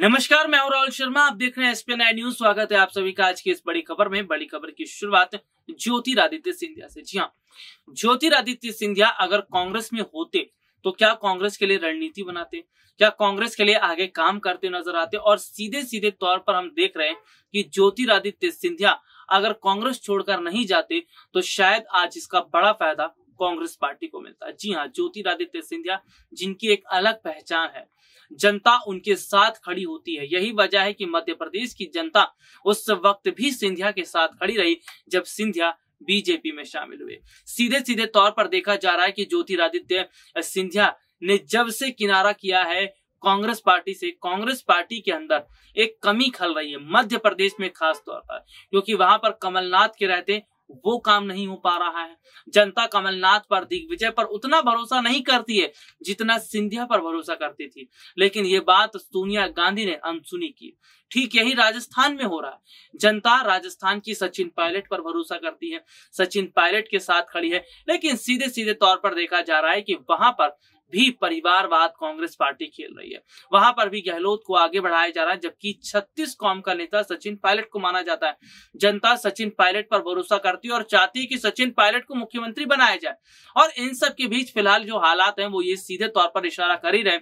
नमस्कार, मैं हूं राहुल शर्मा। आप देख रहे हैं एसपी 9 न्यूज। स्वागत है आप सभी का आज की इस बड़ी खबर में। बड़ी खबर की शुरुआत ज्योतिरादित्य सिंधिया से। जी हाँ, ज्योतिरादित्य सिंधिया अगर कांग्रेस में होते तो क्या कांग्रेस के लिए रणनीति बनाते, क्या कांग्रेस के लिए आगे काम करते नजर आते। और सीधे सीधे तौर पर हम देख रहे हैं कि ज्योतिरादित्य सिंधिया अगर कांग्रेस छोड़कर नहीं जाते तो शायद आज इसका बड़ा फायदा कांग्रेस पार्टी को मिलता है। जी हाँ, ज्योतिरादित्य सिंधिया जिनकी एक अलग पहचान है, जनता उनके साथ खड़ी होती है। यही वजह है कि मध्य प्रदेश की जनता उस वक्त भी सिंधिया के साथ खड़ी रही जब सिंधिया बीजेपी में शामिल हुए। सीधे सीधे तौर पर देखा जा रहा है कि ज्योतिरादित्य सिंधिया ने जब से किनारा किया है कांग्रेस पार्टी से, कांग्रेस पार्टी के अंदर एक कमी खल रही है मध्य प्रदेश में खास तौर पर, क्योंकि वहां पर कमलनाथ के रहते वो काम नहीं हो पा रहा है। जनता कमलनाथ पर, दिग्विजय पर उतना भरोसा नहीं करती है जितना सिंधिया पर भरोसा करती थी। लेकिन ये बात सोनिया गांधी ने अनसुनी की। ठीक यही राजस्थान में हो रहा है। जनता राजस्थान की सचिन पायलट पर भरोसा करती है, सचिन पायलट के साथ खड़ी है। लेकिन सीधे सीधे तौर पर देखा जा रहा है कि वहां पर भी परिवारवाद कांग्रेस पार्टी खेल रही है। वहां पर भी गहलोत को आगे बढ़ाया जा रहा है, जबकि 36 कौम का नेता सचिन पायलट को माना जाता है। जनता सचिन पायलट पर भरोसा करती है और चाहती है कि सचिन पायलट को मुख्यमंत्री बनाया जाए। और इन सब के बीच फिलहाल जो हालात हैं वो ये सीधे तौर पर इशारा कर ही रहे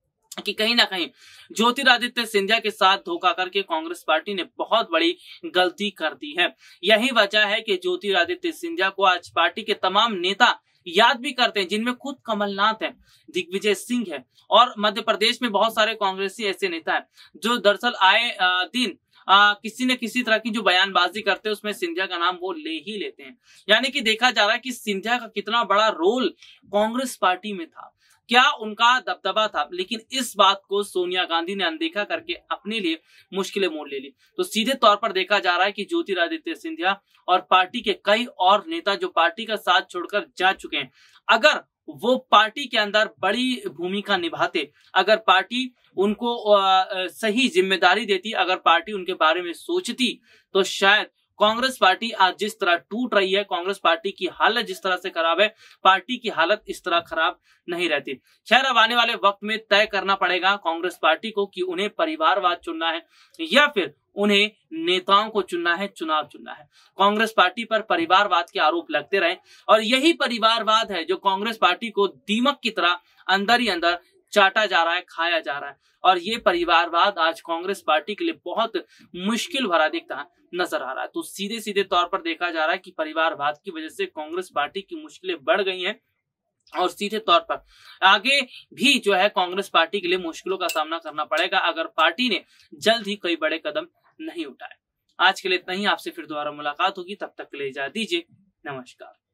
कि कहीं ना कहीं ज्योतिरादित्य सिंधिया के साथ धोखा करके कांग्रेस पार्टी ने बहुत बड़ी गलती कर दी है। यही वजह है कि ज्योतिरादित्य सिंधिया को आज पार्टी के तमाम नेता याद भी करते हैं, जिनमें खुद कमलनाथ है, दिग्विजय सिंह है और मध्य प्रदेश में बहुत सारे कांग्रेसी ऐसे नेता हैं जो दरअसल आए दिन किसी न किसी तरह की जो बयानबाजी करते हैं उसमें सिंधिया का नाम वो ले ही लेते हैं। यानी कि देखा जा रहा है कि सिंधिया का कितना बड़ा रोल कांग्रेस पार्टी में था, क्या उनका दबदबा था। लेकिन इस बात को सोनिया गांधी ने अनदेखा करके अपने लिए मुश्किलें मोड़ ले ली। तो सीधे तौर पर देखा जा रहा है कि ज्योतिरादित्य सिंधिया और पार्टी के कई और नेता जो पार्टी का साथ छोड़कर जा चुके हैं, अगर वो पार्टी के अंदर बड़ी भूमिका निभाते, अगर पार्टी उनको सही जिम्मेदारी देती, अगर पार्टी उनके बारे में सोचती, तो शायद कांग्रेस पार्टी आज जिस तरह टूट रही है, कांग्रेस पार्टी की हालत जिस तरह से खराब है, पार्टी की हालत इस तरह खराब नहीं रहती। खैर, अब आने वाले वक्त में तय करना पड़ेगा कांग्रेस पार्टी को कि उन्हें परिवारवाद चुनना है या फिर उन्हें नेताओं को चुनना है, चुनाव चुनना है। कांग्रेस पार्टी पर परिवारवाद के आरोप लगते रहे और यही परिवारवाद है जो कांग्रेस पार्टी को दीमक की तरह अंदर ही अंदर चाटा जा रहा है, खाया जा रहा है। और ये परिवारवाद आज कांग्रेस पार्टी के लिए बहुत मुश्किल भरा दिखता नजर आ रहा है। तो सीधे सीधे तौर पर देखा जा रहा है कि परिवारवाद की वजह से कांग्रेस पार्टी की मुश्किलें बढ़ गई हैं और सीधे तौर पर आगे भी जो है कांग्रेस पार्टी के लिए मुश्किलों का सामना करना पड़ेगा अगर पार्टी ने जल्द ही कोई बड़े कदम नहीं उठाए। आज के लिए इतना ही। आपसे फिर दोबारा मुलाकात होगी, तब तक के लिए इजाजत दीजिए। नमस्कार।